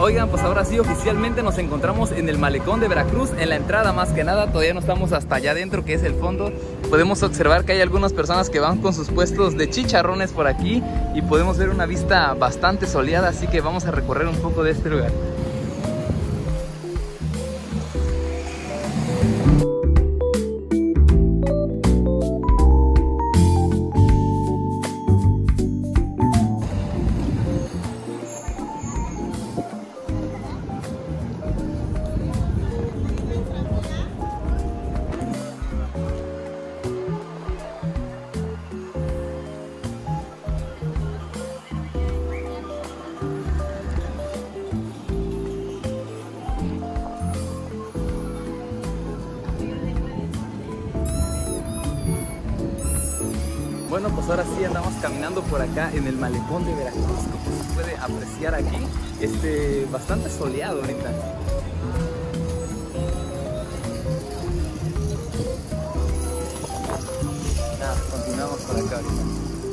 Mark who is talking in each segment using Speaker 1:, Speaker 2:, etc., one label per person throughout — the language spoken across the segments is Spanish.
Speaker 1: Oigan, pues ahora sí oficialmente nos encontramos en el malecón de Veracruz, en la entrada más que nada. Todavía no estamos hasta allá adentro, que es el fondo. Podemos observar que hay algunas personas que van con sus puestos de chicharrones por aquí y podemos ver una vista bastante soleada, así que vamos a recorrer un poco de este lugar. Bueno, pues ahora sí andamos caminando por acá en el malecón de Veracruz, como se puede apreciar aquí, bastante soleado ahorita. Nada, continuamos por acá ahorita.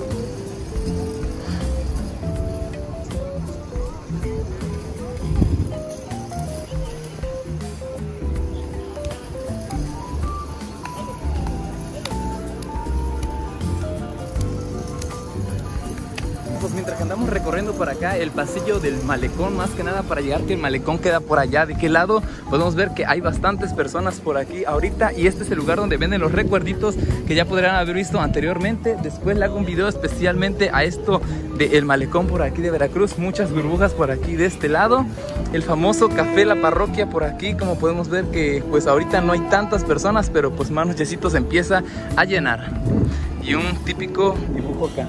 Speaker 1: Pues mientras que andamos recorriendo por acá el pasillo del malecón, más que nada para llegar, que el malecón queda por allá de qué lado, podemos ver que hay bastantes personas por aquí ahorita, y este es el lugar donde venden los recuerditos que ya podrán haber visto anteriormente. Después le hago un video especialmente a esto del malecón por aquí de Veracruz. Muchas burbujas por aquí de este lado, el famoso café La Parroquia por aquí, como podemos ver que pues ahorita no hay tantas personas, pero pues más nochecitos se empieza a llenar. Y un típico dibujo acá.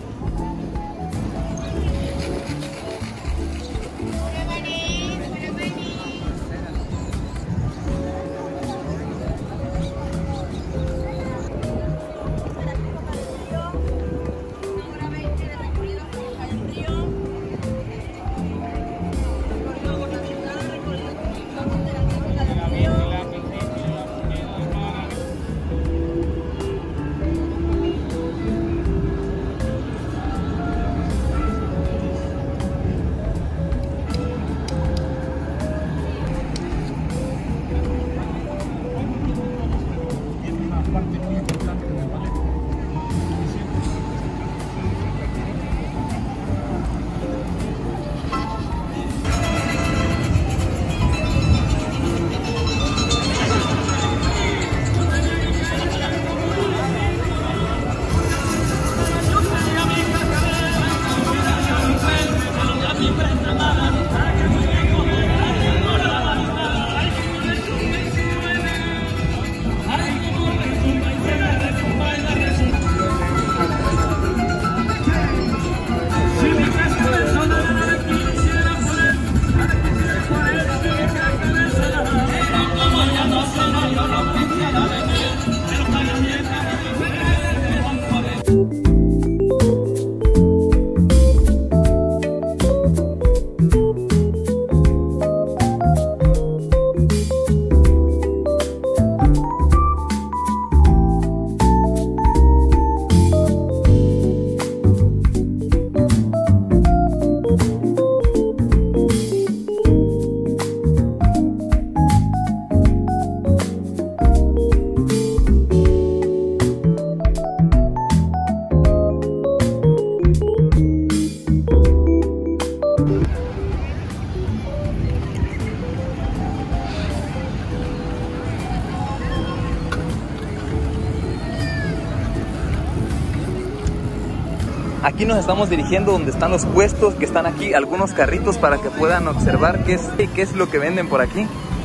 Speaker 1: Aquí nos estamos dirigiendo donde están los puestos, que están aquí algunos carritos para que puedan observar qué es lo que venden por aquí.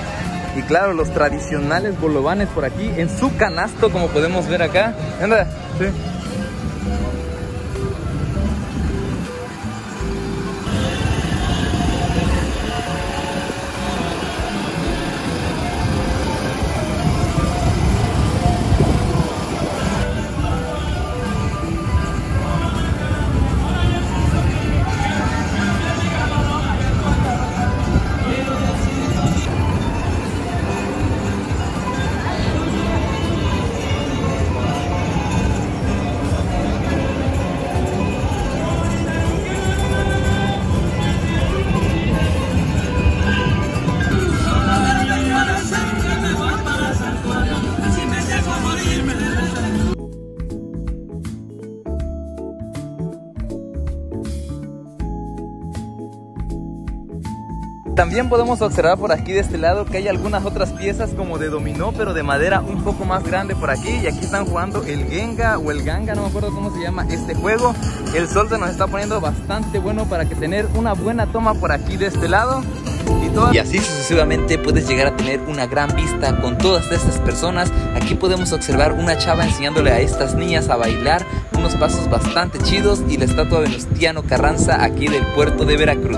Speaker 1: Y claro, los tradicionales bolovanes por aquí en su canasto, como podemos ver acá. Anda, sí. También podemos observar por aquí de este lado que hay algunas otras piezas como de dominó, pero de madera un poco más grande por aquí. Y aquí están jugando el Genga o el Ganga, no me acuerdo cómo se llama este juego. El sol se nos está poniendo bastante bueno para que tener una buena toma por aquí de este lado. Y así sucesivamente puedes llegar a tener una gran vista con todas estas personas. Aquí podemos observar una chava enseñándole a estas niñas a bailar unos pasos bastante chidos y la estatua de Venustiano Carranza aquí del puerto de Veracruz.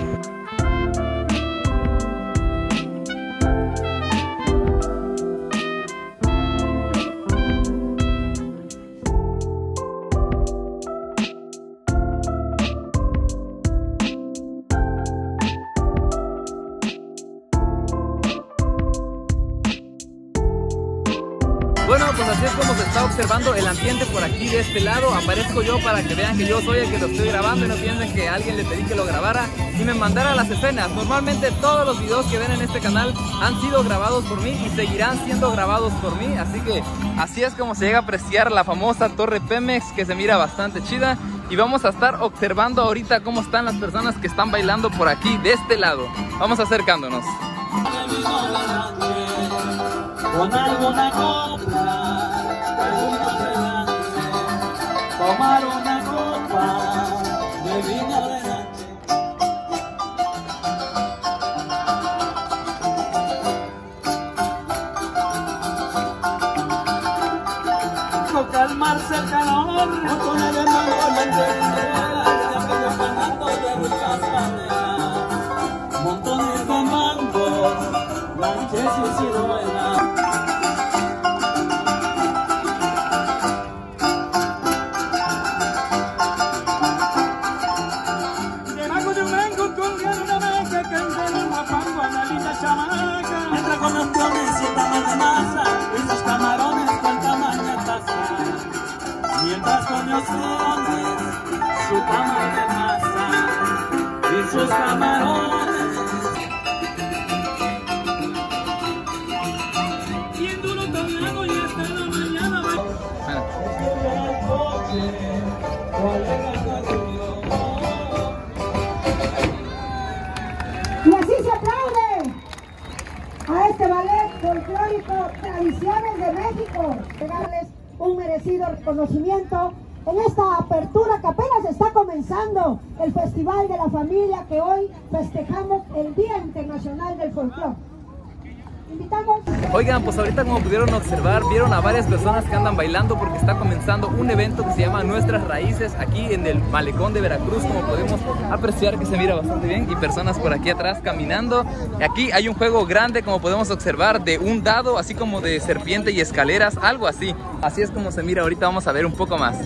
Speaker 2: Bueno, pues así es como se está observando el ambiente por aquí de este lado. Aparezco yo para que vean que yo soy el que lo estoy grabando y no piensen que alguien le pedí que lo grabara y me mandara las escenas. Normalmente todos los videos que ven en este canal han sido grabados por mí y seguirán siendo grabados por mí. Así que así es como se llega a apreciar la famosa Torre Pemex, que se mira bastante chida. Y vamos a estar observando ahorita cómo están las personas que están bailando por aquí de este lado. Vamos acercándonos.
Speaker 3: Con alguna copa, algunos delante, tomar una copa de vino delante. Con calmarse el calor, con el hermano de aquellos Fernando de ricas maneras, montones de mangos, lanches y ciruelas. Entra con los piones y tamas de masa y sus camarones con tamaña taza. Mientras con los piones, su tama de masa y sus camarones. Bien duro tomando y hasta la mañana
Speaker 4: Y así se aplaude a este ballet folclórico Tradiciones de México. Darles un merecido reconocimiento en esta apertura que apenas está comenzando el Festival de la Familia, que hoy festejamos el Día Internacional del Folclore. Invitamos.
Speaker 2: Oigan, pues ahorita como pudieron observar, vieron a varias personas que andan bailando porque está comenzando un evento que se llama Nuestras Raíces aquí en el malecón de Veracruz, como podemos apreciar que se mira bastante bien, y personas por aquí atrás caminando. Aquí hay un juego grande, como podemos observar, de un dado, así como de serpiente y escaleras, algo así. Así es como se mira, ahorita vamos a ver un poco más.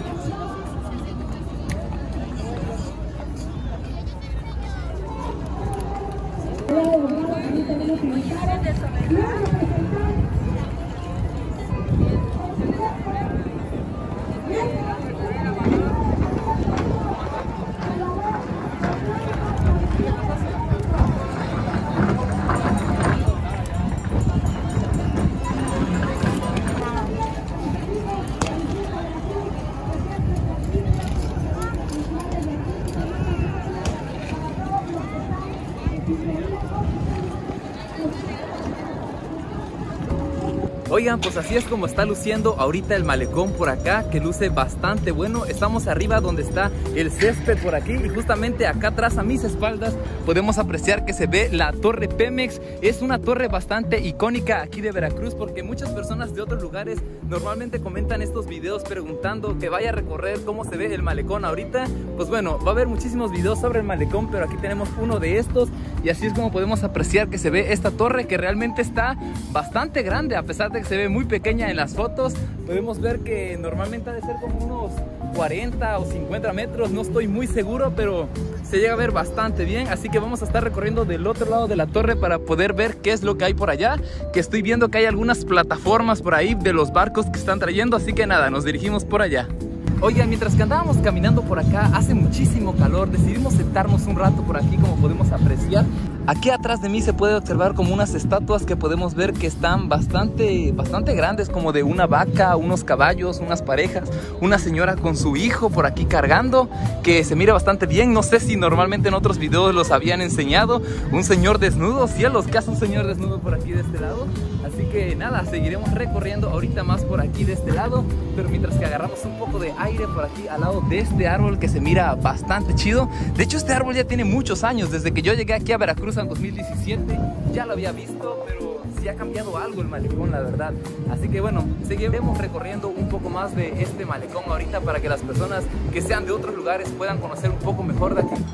Speaker 2: Oigan, pues así es como está luciendo ahorita el malecón por acá, que luce bastante bueno. Estamos arriba donde está el césped por aquí, y justamente acá atrás a mis espaldas podemos apreciar que se ve la Torre Pemex. Es una torre bastante icónica aquí de Veracruz, porque muchas personas de otros lugares normalmente comentan estos videos preguntando que vaya a recorrer cómo se ve el malecón ahorita. Pues bueno, va a haber muchísimos videos sobre el malecón, pero aquí tenemos uno de estos, y así es como podemos apreciar que se ve esta torre, que realmente está bastante grande, a pesar de que se ve muy pequeña en las fotos. Podemos ver que normalmente ha de ser como unos 40 o 50 metros, no estoy muy seguro, pero se llega a ver bastante bien. Así que vamos a estar recorriendo del otro lado de la torre para poder ver qué es lo que hay por allá, que estoy viendo que hay algunas plataformas por ahí de los barcos que están trayendo, así que nada, nos dirigimos por allá. Oigan, mientras que andábamos caminando por acá, hace muchísimo calor, decidimos sentarnos un rato por aquí, como podemos apreciar.
Speaker 1: Aquí atrás de mí se puede observar como unas estatuas que podemos ver que están bastante grandes, como de una vaca, unos caballos, unas parejas, una señora con su hijo por aquí cargando, que se mira bastante bien. No sé si normalmente en otros videos los habían enseñado. Un señor desnudo, cielos, ¿qué hace un señor desnudo por aquí de este lado? Así que nada, seguiremos recorriendo ahorita más por aquí de este lado, pero mientras que agarramos un poco de aire por aquí al lado de este árbol que se mira bastante chido. De hecho, este árbol ya tiene muchos años. Desde que yo llegué aquí a Veracruz en 2017 ya lo había visto, pero sí ha cambiado algo el malecón, la verdad. Así que bueno, seguiremos recorriendo un poco más de este malecón ahorita para que las personas que sean de otros lugares puedan conocer un poco mejor de aquí.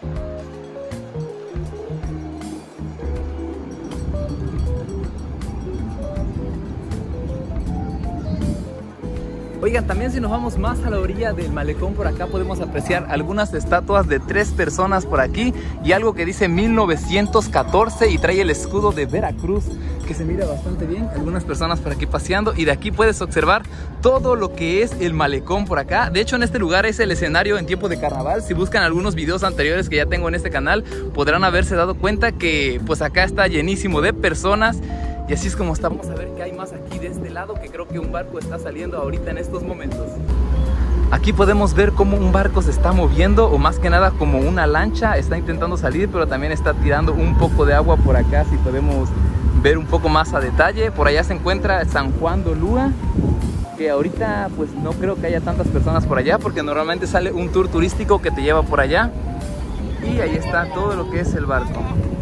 Speaker 1: Oigan, también si nos vamos más a la orilla del malecón por acá podemos apreciar algunas estatuas de 3 personas por aquí y algo que dice 1914 y trae el escudo de Veracruz, que se mira bastante bien. Algunas personas por aquí paseando y de aquí puedes observar todo lo que es el malecón por acá. De hecho, en este lugar es el escenario en tiempo de carnaval. Si buscan algunos videos anteriores que ya tengo en este canal, podrán haberse dado cuenta que pues acá está llenísimo de personas. Y así es como está. Vamos a ver qué hay más aquí de este lado, que creo que un barco está saliendo ahorita en estos momentos. Aquí podemos ver cómo un barco se está moviendo, o más que nada como una lancha está intentando salir, pero también está tirando un poco de agua por acá. Si podemos ver un poco más a detalle, por allá se encuentra San Juan de Ulúa, que ahorita pues no creo que haya tantas personas por allá, porque normalmente sale un tour turístico que te lleva por allá. Y ahí está todo lo que es el barco.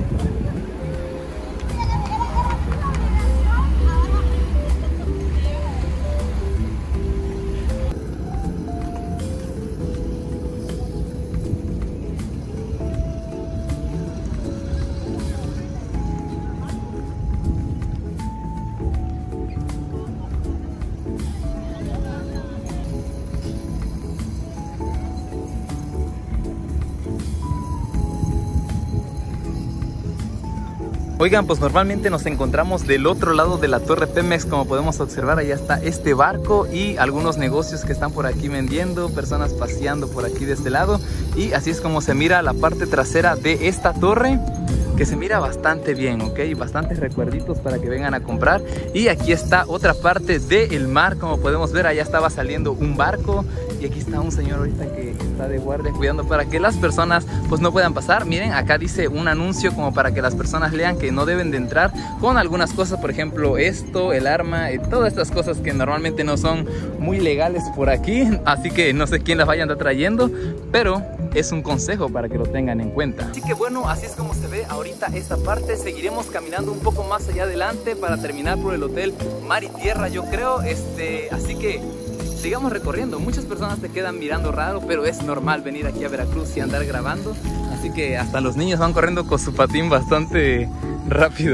Speaker 1: Oigan, pues normalmente nos encontramos del otro lado de la Torre Pemex, como podemos observar. Allá está este barco y algunos negocios que están por aquí vendiendo, personas paseando por aquí de este lado. Y así es como se mira la parte trasera de esta torre, que se mira bastante bien, ¿ok? Bastantes recuerditos para que vengan a comprar. Y aquí está otra parte del mar, como podemos ver. Allá estaba saliendo un barco y aquí está un señor ahorita que está de guardia cuidando para que las personas pues no puedan pasar. Miren, acá dice un anuncio como para que las personas lean que no deben de entrar con algunas cosas, por ejemplo esto, el arma, todas estas cosas que normalmente no son muy legales por aquí. Así que no sé quién las vaya a andar trayendo, pero es un consejo para que lo tengan en cuenta. Así que bueno, así es como se ve ahorita esta parte. Seguiremos caminando un poco más allá adelante para terminar por el hotel Mar y Tierra, yo creo. Así que sigamos recorriendo. Muchas personas te quedan mirando raro, pero es normal venir aquí a Veracruz y andar grabando. Así que hasta los niños van corriendo con su patín bastante rápido.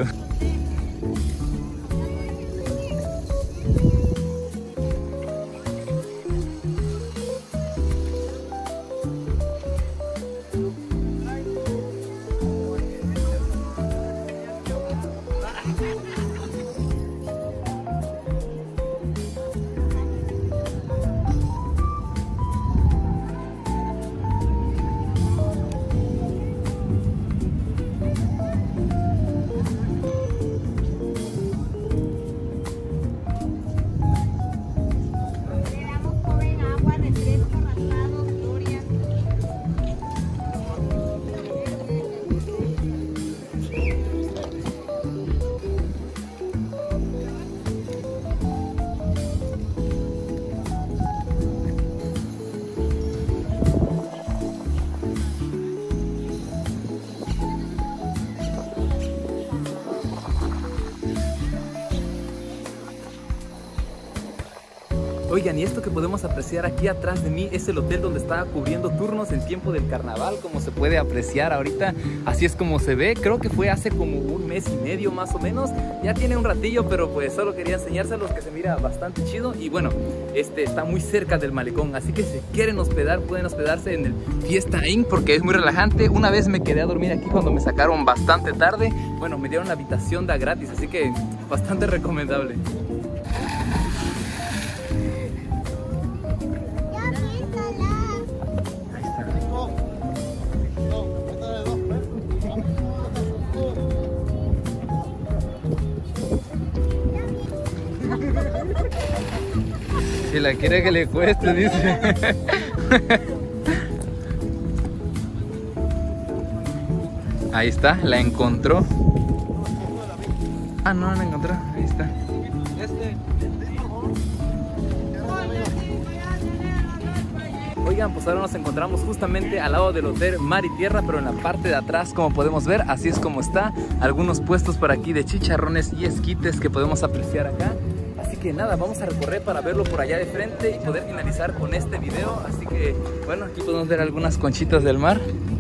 Speaker 1: Oigan, y esto que podemos apreciar aquí atrás de mí es el hotel donde estaba cubriendo turnos en tiempo del carnaval, como se puede apreciar ahorita. Así es como se ve. Creo que fue hace como un mes y medio más o menos. Ya tiene un ratillo, pero pues solo quería enseñárselos, que se mira bastante chido. Y bueno, está muy cerca del malecón, así que si quieren hospedar, pueden hospedarse en el Fiesta Inn, porque es muy relajante. Una vez me quedé a dormir aquí cuando me sacaron bastante tarde. Bueno, me dieron la habitación de gratis, así que bastante recomendable. Si la quiere que le cueste, dice. Ahí está, la encontró. Ah, no la encontró, ahí está. Oigan, pues ahora nos encontramos justamente al lado del hotel Mar y Tierra, pero en la parte de atrás, como podemos ver, así es como está. Algunos puestos por aquí de chicharrones y esquites que podemos apreciar acá. Así que nada, vamos a recorrer para verlo por allá de frente y poder finalizar con este video. Así que bueno, aquí podemos ver algunas conchitas del mar.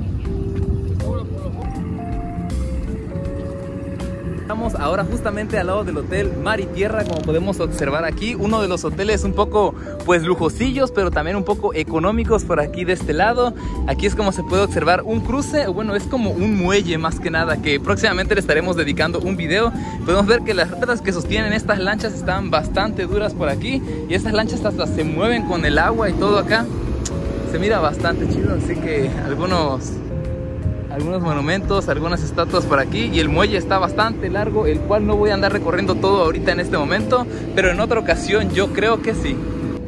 Speaker 1: Estamos ahora justamente al lado del hotel Mar y Tierra, como podemos observar aquí. Uno de los hoteles un poco pues lujosillos, pero también un poco económicos por aquí de este lado. Aquí es como se puede observar un cruce, o bueno, es como un muelle más que nada, que próximamente le estaremos dedicando un video. Podemos ver que las retas que sostienen estas lanchas están bastante duras por aquí, y estas lanchas hasta se mueven con el agua y todo acá. Se mira bastante chido, así que algunos monumentos, algunas estatuas por aquí, y el muelle está bastante largo, el cual no voy a andar recorriendo todo ahorita en este momento, pero en otra ocasión yo creo que sí.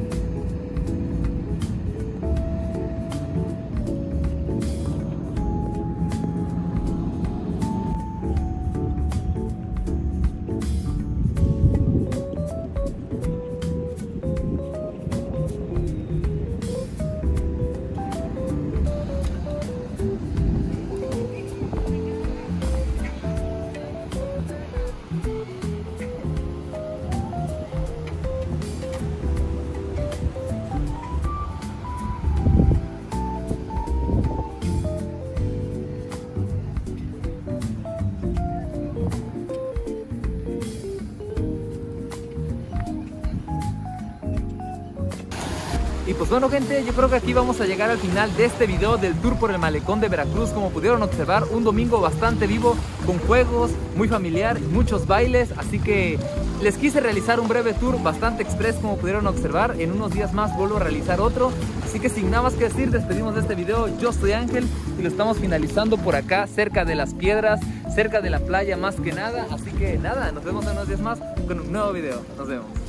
Speaker 1: Y pues bueno, gente, yo creo que aquí vamos a llegar al final de este video del tour por el malecón de Veracruz. Como pudieron observar, un domingo bastante vivo, con juegos, muy familiar, muchos bailes. Así que les quise realizar un breve tour bastante express, como pudieron observar. En unos días más vuelvo a realizar otro. Así que sin nada más que decir, despedimos de este video. Yo soy Ángel y lo estamos finalizando por acá, cerca de las piedras, cerca de la playa más que nada. Así que nada, nos vemos en unos días más con un nuevo video. Nos vemos.